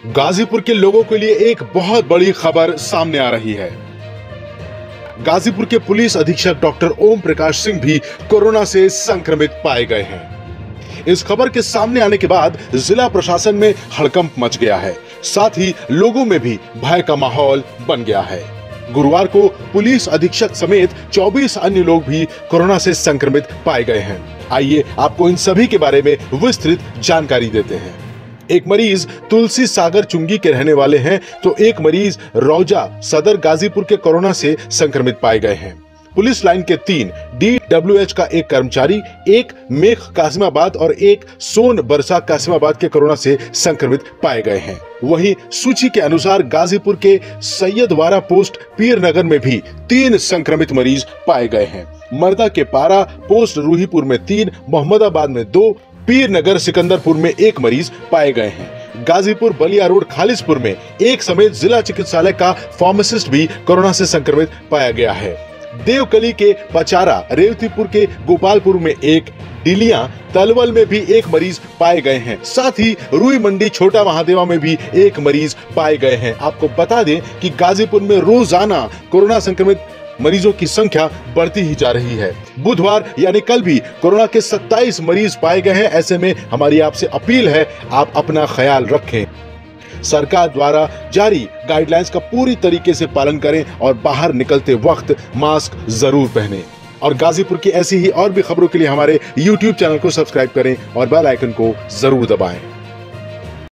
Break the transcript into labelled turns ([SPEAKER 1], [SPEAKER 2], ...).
[SPEAKER 1] गाजीपुर के लोगों के लिए एक बहुत बड़ी खबर सामने आ रही है। गाजीपुर के पुलिस अधीक्षक डॉक्टर ओम प्रकाश सिंह भी कोरोना से संक्रमित पाए गए हैं। इस खबर के सामने आने के बाद जिला प्रशासन में हड़कंप मच गया है, साथ ही लोगों में भी भय का माहौल बन गया है। गुरुवार को पुलिस अधीक्षक समेत 24 अन्य लोग भी कोरोना से संक्रमित पाए गए हैं। आइए आपको इन सभी के बारे में विस्तृत जानकारी देते हैं। एक मरीज तुलसी सागर चुंगी के रहने वाले हैं, तो एक मरीज रौजा सदर गाजीपुर के कोरोना से संक्रमित पाए गए हैं। पुलिस लाइन के 3 DWH का एक कर्मचारी, एक मेख कासिमाबाद और एक सोन बरसा कासिमाबाद के कोरोना से संक्रमित पाए गए हैं। वहीं सूची के अनुसार गाजीपुर के सैयदवारा पोस्ट पीर नगर में भी 3 संक्रमित मरीज पाए गए हैं। मर्दा के पारा पोस्ट रूहीपुर में 3, मोहम्मदाबाद में 2, पीर नगर सिकंदरपुर में 1 मरीज पाए गए हैं। गाजीपुर बलिया रोड खालिसपुर में 1 समेत जिला चिकित्सालय का फार्मासिस्ट भी कोरोना से संक्रमित पाया गया है। देवकली के पचारा, रेवतीपुर के गोपालपुर में 1, डिलिया तलवल में भी 1 मरीज पाए गए हैं। साथ ही रुई मंडी छोटा महादेवा में भी 1 मरीज पाए गए हैं। आपको बता दें कि गाजीपुर में रोजाना कोरोना संक्रमित मरीजों की संख्या बढ़ती ही जा रही है। बुधवार यानी कल भी कोरोना के 27 मरीज पाए गए हैं। ऐसे में हमारी आपसे अपील है, आप अपना ख्याल रखें। सरकार द्वारा जारी गाइडलाइंस का पूरी तरीके से पालन करें और बाहर निकलते वक्त मास्क जरूर पहनें। और गाजीपुर की ऐसी ही और भी खबरों के लिए हमारे YouTube चैनल को सब्सक्राइब करें और बेल आइकन को जरूर दबाएं।